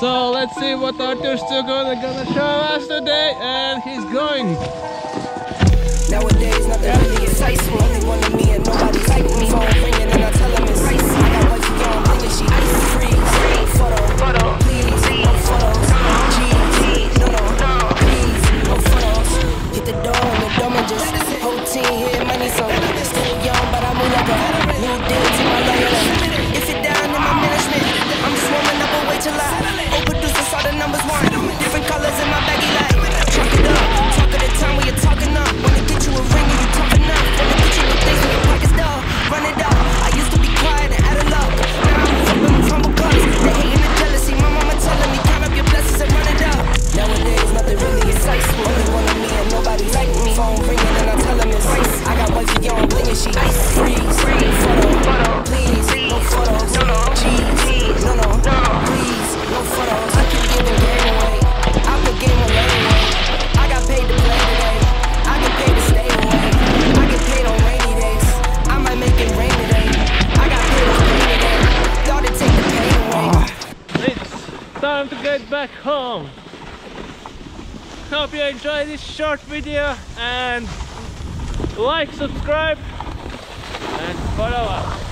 So let's see what Arthur's still gonna show us today, and he's going. Nowadays, nothing really excites me. Only one of me and nobody like me. Phone ringing and I tell him it's icy. I got wifey on blingy, she icy. Freeze, photo, please, no photos. Jeez, no, please, no photos. Hit the door and the dumb just whole team here, money so still young, but I move like a new deal to my lawyer. If it down in my management, I'm just warming up a way till I overproduce saw the numbers one. Different colors in my baggy light. Chalk it up, talk of the time when you're talking up. Wanna get you a ring and you tough enough. Wanna get you with things when your pockets dull. Run it up. I used to be quiet and out of luck. Now I move up and move humble bucks. The hate and the jealousy, my mama telling me count up your blessings and run it up. Nowadays nothing really excites me. Only one of me and nobody like me. Phone ringing and I tell him it's ice. I got wifey on bling and she ice. Freeze, photo, please, no photos. Jeez, no, please, no photos. I keep giving game away. I put game on anyway. I got paid to play today. I get paid to stay away. I get paid on rainy days. I might make it rain today. I got paid on rain today. Thought it'd take the pain away. It's time to get back home. Hope you enjoyed this short video, and like, subscribe and follow us.